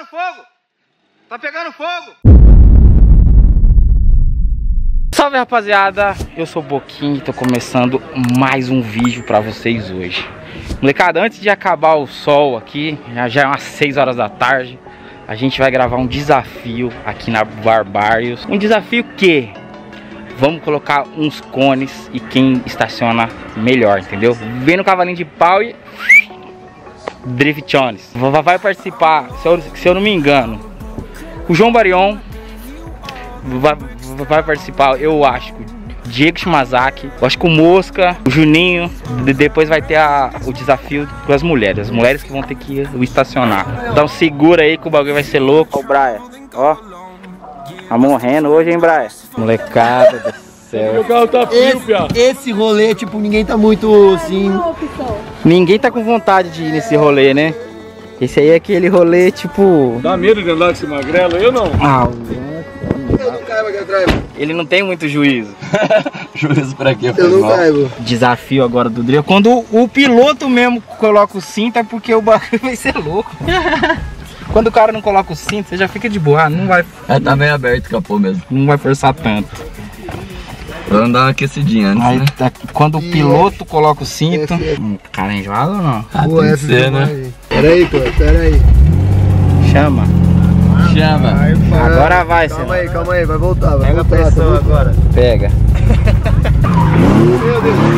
fogo! Tá pegando fogo! Salve, rapaziada, eu sou o Boquinha e tô começando mais um vídeo pra vocês hoje. Molecada, antes de acabar o sol aqui, já é umas 6 horas da tarde, a gente vai gravar um desafio aqui na Barbários. Um desafio que vamos colocar uns cones e quem estaciona melhor, entendeu? Vem no cavalinho de pau e Driftones. Vai participar, se eu não me engano, o João Barion vai participar, eu acho, o Diego Shimazaki, eu acho que o Mosca, o Juninho. Depois vai ter o desafio com as mulheres que vão ter que estacionar. Então segura aí que o bagulho vai ser louco. Ó o Braia, ó, tá morrendo hoje, hein, Braia? Molecada do céu. Esse rolê, tipo, ninguém tá muito assim. Ninguém tá com vontade de ir nesse rolê, né? Esse aí é aquele rolê, tipo... Dá medo de andar com esse magrelo? Eu não. Ah, ele não tem muito juízo. Juízo pra quê? Eu não caibo. Desafio agora do drill. Quando o piloto mesmo coloca o cinto é porque o bagulho vai ser louco. Quando o cara não coloca o cinto, você já fica de boa, não vai... É, tá meio aberto o capô mesmo. Não vai forçar tanto. Vamos dar uma aquecidinha antes, aí, né? Quando o piloto coloca o cinto... Cara, é enjoado ou não? Pô, tem que ser, né? Pera aí, pô, pera aí. Chama. Chama. Agora vai, calma aí, vai voltar, vai pega voltar. Pega a pressão agora. Pega. Meu Deus.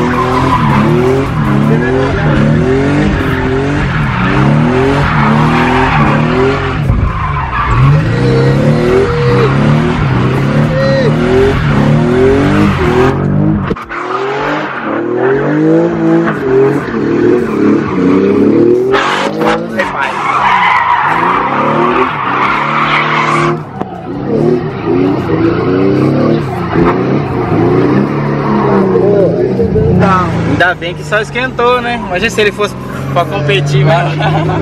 Ainda bem que só esquentou, né? Imagina se ele fosse pra competir, mano.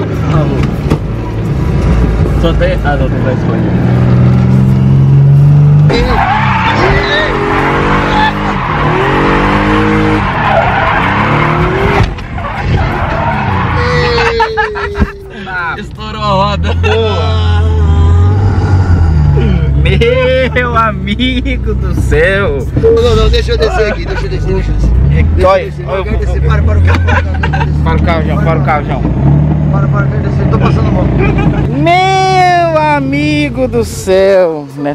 Só tá errado a tentar escolher. Estourou a roda. Meu amigo do céu. Não, deixa eu descer aqui, deixa eu descer. Para o carro, João, para o carro, João. Para, quero descer, tô passando mal. Meu amigo do céu, né?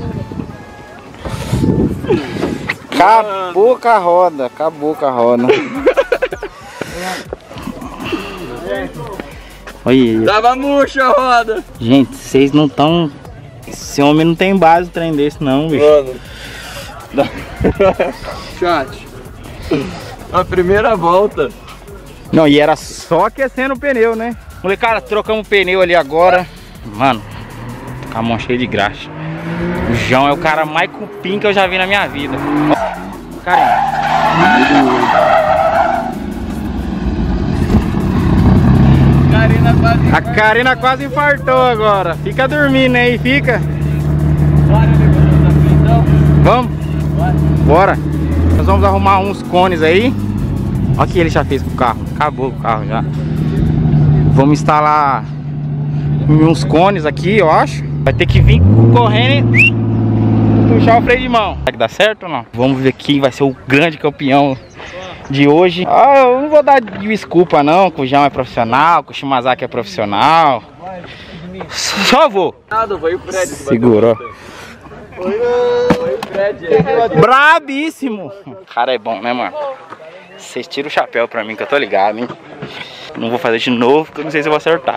Acabou com a roda, Olha. Tava murcha a roda. Gente, vocês não estão... Esse homem não tem base de trem desse não, bicho. Mano. Chat. A primeira volta. Não, e era só aquecendo o pneu, né? Molecada, trocamos o pneu ali agora. Mano, com a mão cheia de graxa. O João é o cara mais cupim que eu já vi na minha vida. Cara, a Karina quase infartou agora. Fica dormindo aí, fica. Vamos? Bora. Nós vamos arrumar uns cones aí. Olha o que ele já fez com o carro. Acabou o carro já. Vamos instalar uns cones aqui, eu acho. Vai ter que vir correndo e puxar o freio de mão. Será que dá certo ou não? Vamos ver quem vai ser o grande campeão de hoje. Eu não vou dar desculpa não, que o João é profissional, que o Shimazaki é profissional. Só vou. Foi o Fred. Segurou. Foi o Fred. Brabíssimo. O cara é bom, né, mano? Vocês tiram o chapéu pra mim que eu tô ligado, hein? Não vou fazer de novo, porque eu não sei se eu vou acertar.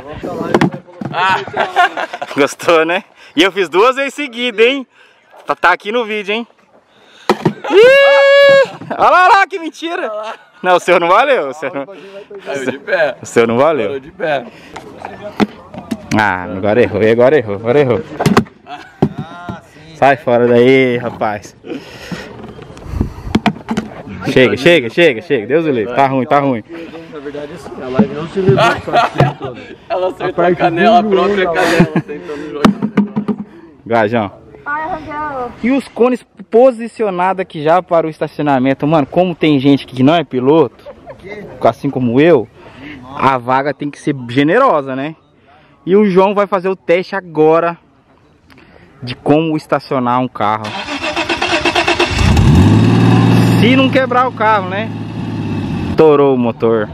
Gostou, né? E eu fiz 2 vezes seguidas, hein? Tá aqui no vídeo, hein? Olha lá, que mentira! Não, o seu não valeu. O seu não... Caiu de pé. O seu não valeu. Parou de pé. Ah, agora errou. Sai fora daí, rapaz. Chega. Deus o livre. Tá ruim. Na verdade, assim, a live não se resolve só todo. Ela acertou a canela, a própria canela, tentando jogar. Gajão. E os cones posicionados aqui já para o estacionamento. Mano, como tem gente que não é piloto, assim como eu, a vaga tem que ser generosa, né? E o João vai fazer o teste agora de como estacionar um carro. Se não quebrar o carro, né? Estourou o motor.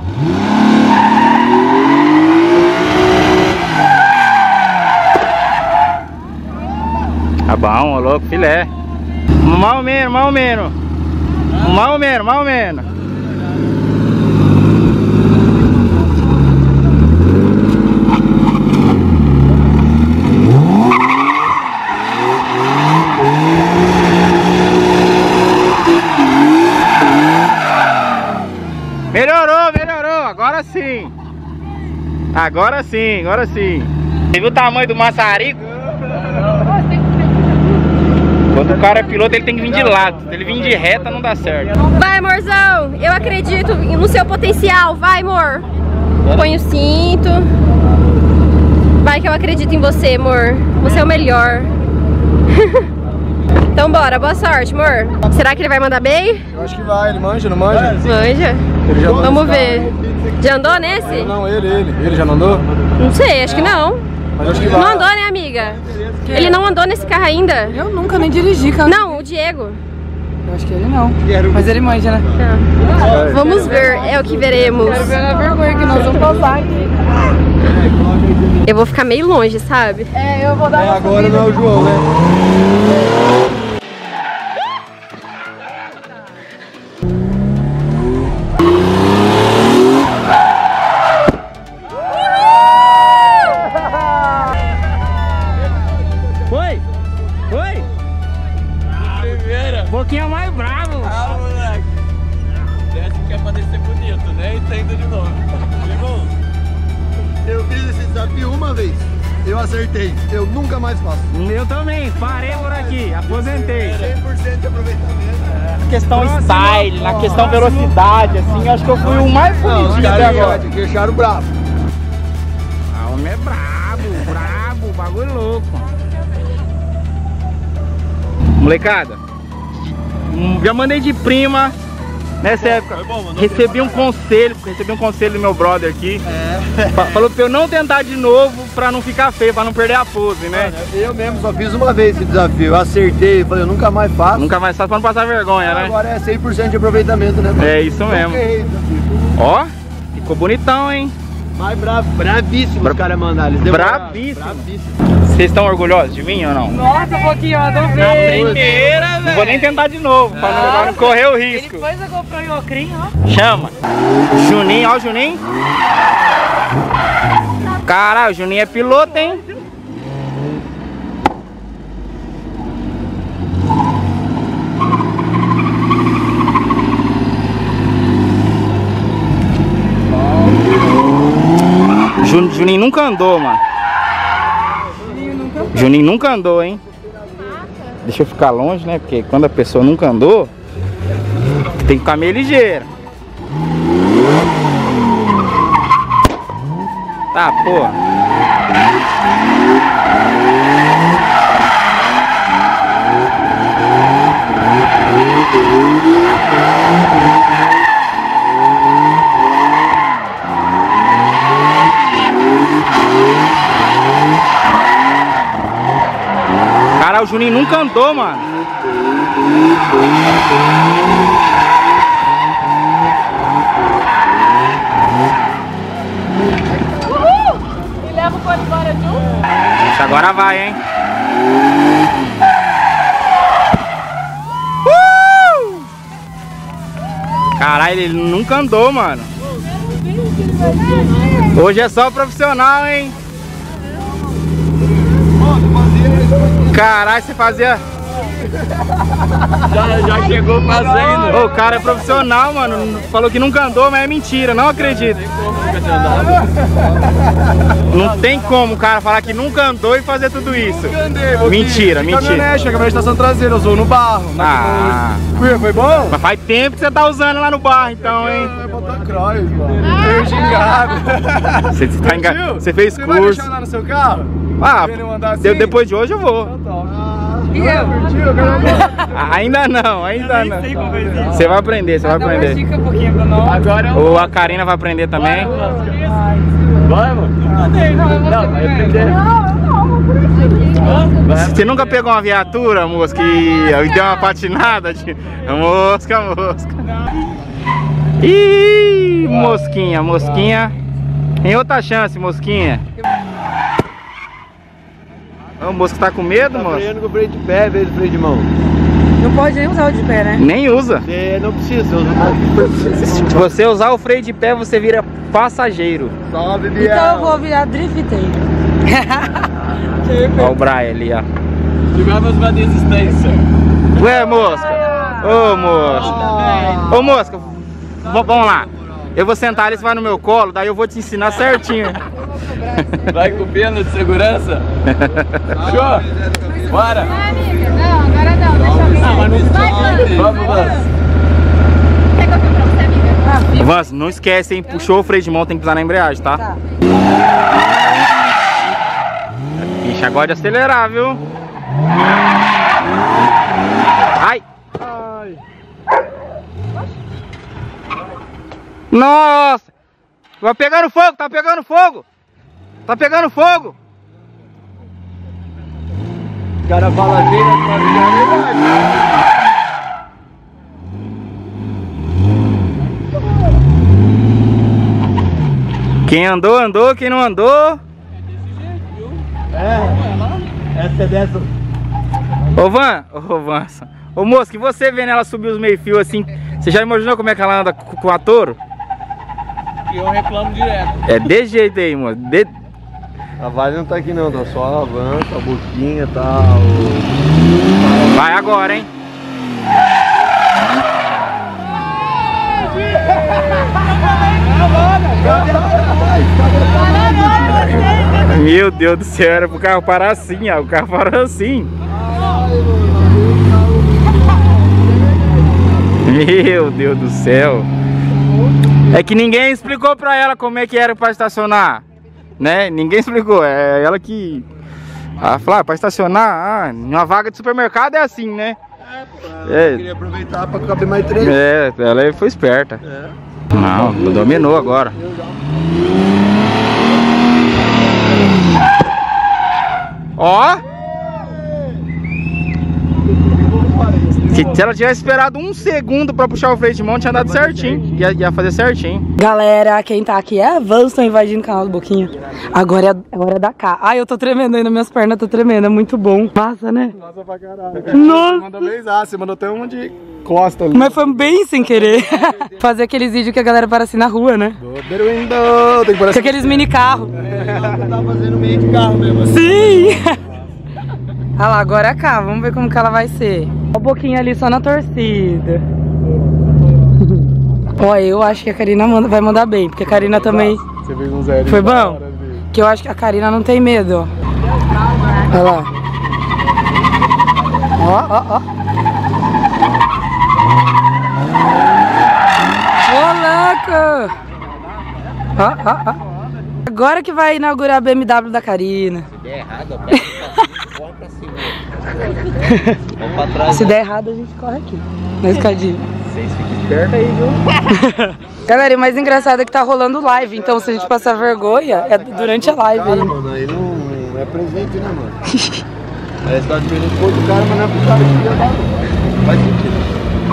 Tá bom, ô louco, filé. Mais ou menos, mais ou menos. Mais ou menos, mais ou menos. Melhorou, melhorou, agora sim. Agora sim, agora sim. Você viu o tamanho do maçarico? Quando o cara é piloto, ele tem que vir de lado. Se ele vir de reta, não dá certo. Vai, amorzão, eu acredito no seu potencial. Vai, amor. Põe o cinto. Vai que eu acredito em você, amor. Você é o melhor. Então bora, boa sorte, amor. Será que ele vai mandar bem? Eu acho que vai, ele manja, não manja? Manja. Vamos ver. Já andou nesse? Não, ele já não andou? Não sei, acho que não. Mas acho que vai. Não andou, né, amiga? Ele não andou nesse carro ainda? Eu nunca nem dirigi, cara. Não, o Diego. Eu acho que ele não. Mas ele manja, né? Tá. Vamos ver, é o que veremos. Quero ver a vergonha que nós vamos passar aqui. Eu vou ficar meio longe, sabe? É, eu vou dar uma Agora não é o João, né? Foi? Foi? Primeira. Um pouquinho mais bravo. Ah, moleque. Desce que é pra descer bonito, né? E tá indo de novo. Irmão, Eu fiz esse desafio uma vez. Eu acertei. Eu nunca mais faço. Eu também, parei por aqui, aposentei. 100% de aproveitamento. Na questão style, na questão velocidade, assim, acho que eu fui o mais bonitinho até agora. Deixaram bravo. Ah, o homem é brabo, bagulho louco. Molecada, já mandei de prima nessa época. Recebi um conselho do meu brother aqui. Falou pra eu não tentar de novo pra não ficar feio, pra não perder a pose, né? Eu mesmo só fiz uma vez esse desafio. Eu acertei, falei, eu nunca mais faço. Nunca mais faço pra não passar vergonha, né? Agora é 100% de aproveitamento, né? É isso mesmo. Ó, ficou bonitão, hein? Mais bravíssimo os caras mandaram. Bravíssimo. Vocês estão orgulhosos de mim ou não? Nossa, um pouquinho, eu adorei. primeira, velho. Não vou nem tentar de novo, pra não correr o risco. Depois eu comprei um ocrinho, ó. Chama. Juninho, ó o Juninho. Caralho, o Juninho é piloto, hein? Juninho nunca andou, mano. Juninho nunca andou, hein? Deixa eu ficar longe, né? Porque quando a pessoa nunca andou, tem que ficar meio ligeiro. Tá, pô. Cara, o Juninho nunca andou, mano. E leva o cone embora junto. Isso agora vai, hein? Caralho, ele nunca andou, mano. Hoje é só profissional, hein? Caralho, você fazia... Já chegou fazendo. Ô, o cara é profissional, mano. Falou que nunca andou, mas é mentira, não acredito. Não tem como o cara falar que nunca andou e fazer tudo isso. Mentira, mentira. Caminhonete, a estação traseira, eu usou no barro. Ah, Foi bom? mas faz tempo que você tá usando lá no barro, então, hein? Vai botar cross, mano. Eu xingado. Você, tá você fez Você vai curso. deixar lá no seu carro? Ah, Pra ele mandar assim? depois de hoje eu vou. E eu? Ainda não, ainda não. Você vai aprender, você vai Dá uma aprender. dica um pouquinho pra nós. Agora Ou a Karina vai aprender também. Vai, mano. Não, vai aprender. Você nunca pegou uma viatura, mosca, e deu uma patinada? Mosca. Ih, mosquinha. Tem outra chance, mosquinha. O mosca tá com medo, moço? Tá freando com o freio de pé, em vez do freio de mão. Não pode nem usar o de pé, né? Nem usa. Você não precisa, Se você usar o freio de pé, você vira passageiro. Sobe, Biel. Então eu vou virar drifteiro. Olha o Brian ali, ó. Tivemos uma desistência. Ué, mosca. Ô, mosca. Ô, mosca. Vamos lá. Eu vou sentar ali, você vai no meu colo, daí eu vou te ensinar certinho. Vai com pena de segurança? Show! Bora! Vai, amiga. Não, agora não. Deixa eu ver. Mas não Vai, vamos, Vans. Quer que eu filme pra você, amiga? Vans, não esquece, hein? Puxou o freio de mão, tem que pisar na embreagem, tá? Tá. Bicha, agora de acelerar, viu? Ai! Nossa! Vai pegando fogo, tá pegando fogo! Tá pegando fogo! O cara fala assim, mas pra mim é verdade. Quem andou, andou, quem não andou. Essa é dessa. Ô Vança, ô moço, que você vendo ela subir os meio-fio assim, você já imaginou como é que ela anda com a touro? E eu reclamo direto. É desse jeito aí, moço. A Vale não tá aqui não, tá só a avança, a boquinha, tá Vai agora, hein? Meu Deus do céu, era pro carro parar assim, ó. O carro parou assim. Meu Deus do céu. É que ninguém explicou pra ela como é que era pra estacionar, né? Ninguém explicou, é ela que... Ela falou, pra estacionar, numa vaga de supermercado é assim, né? Eu queria aproveitar pra caber mais 3. É, ela foi esperta. Não, dominou agora. Ó! Se ela tivesse esperado um segundo pra puxar o freio de mão, tinha dado certinho. Ia fazer certinho. Galera, quem tá aqui é a Vans, estão invadindo o canal do Boquinha. Agora é a hora da K. Ai, eu tô tremendo ainda, minhas pernas estão tremendo, é muito bom. Massa, né? Nossa, pra caralho. Nossa. Você mandou bem, você mandou até um de costa ali. Mas foi bem sem querer. Fazer aqueles vídeos que a galera para assim na rua, né? Tem que Com aqueles mini carros. Você tá fazendo meio de carro mesmo. Sim! Olha lá, agora é K, vamos ver como que ela vai ser. Ó, um pouquinho ali só na torcida. Ó, eu acho que a Karina vai mandar bem, porque a Karina também... Você fez um zero. Foi bom? Que eu acho que a Karina não tem medo, ó. Olha lá. Ó, ó, ó. Ô, louco! Ó, ó, ó. Agora que vai inaugurar a BMW da Karina. Se der errado, corre pra cima. Vamos pra trás. Se der errado, a gente corre aqui, na escadinha. Vocês fiquem espertos aí, viu? Galera, e o mais engraçado é que tá rolando live, então se a gente passar vergonha, é durante a live aí. Mano, aí não é presente, né, mano? Aí você tá diferente com outro cara, mas não é pro cara que ia dar, não. Faz sentido.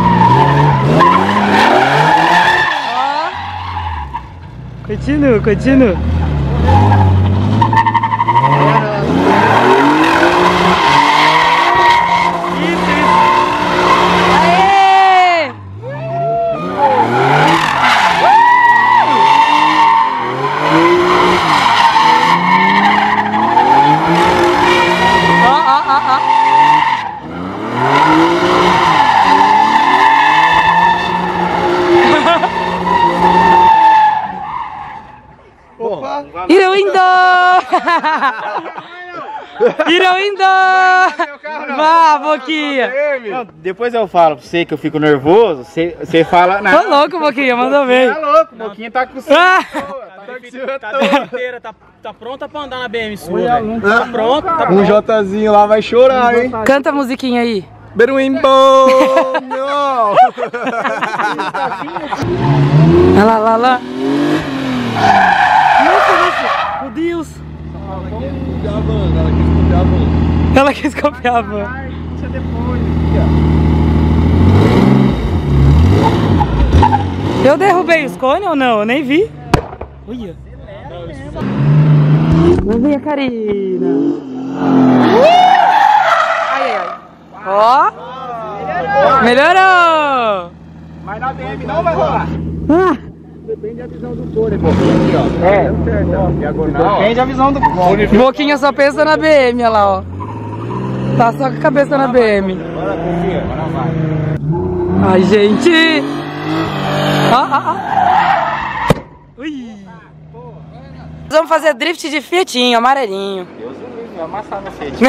Continua, continua. Aê! Ó, ó, ó, ó. Irão indo! Irão indo! Vá, Boquinha! Não, depois eu falo pra você que eu fico nervoso, você fala... Tô louco, Boquinha, manda bem. Tá louco, Boquinha tá com inteira, tá pronta pra andar na BM sua, velho. Tá pronta, tá Um Jzinho lá vai chorar, hein? Canta a musiquinha aí. Beruimbo! Não! Olha lá, lá, lá. Isso, isso. Ela quis copiar a van. Eu derrubei o cone ou não? Eu nem vi. Olha. Vamos ver a Karina. Ai, ai, ai. Ó. Melhorou. Mas na BM não vai rolar. Depende da visão do fone, Boquinha, ó. É, Diagonal. depende da visão do fone. Boquinha só pensa na BM, olha lá, ó. Tá só com a cabeça na BM. Bora, Boquinha. Agora vai. Ai, gente. Ui. Vamos fazer drift de Fiatinho, amarelinho. Deus do livro, vai amassar no Fiat.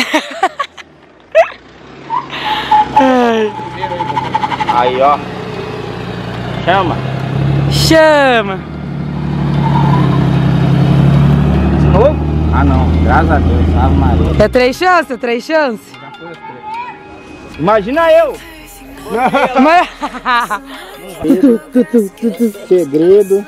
Aí, ó. Chama. Chama. De novo? Ah, não. Graças a Deus. Ave Maria. É 3 chances? É 3 chances? Imagina eu. Mas... Segredo.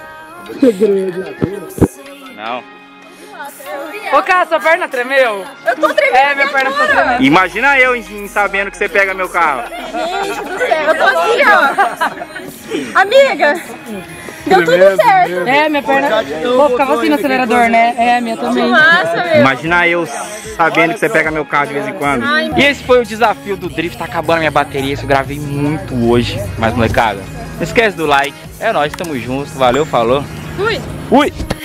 Não. Ô, cara, sua perna tremeu? Eu tô tremendo. É, minha perna ficou tremendo. Imagina eu em sabendo que você pega meu carro. Gente do céu, eu tô assim, ó. Amiga, deu tudo certo. É, minha perna... Pô, ficava assim no acelerador, né? É, a minha também. Massa, meu. Imagina eu sabendo que você pega meu carro de vez em quando. Ai, E esse foi o desafio do drift. Tá acabando a minha bateria. Isso eu gravei muito hoje. Mas, molecada, não esquece do like. É nóis, tamo juntos. Valeu, falou. Fui. Fui!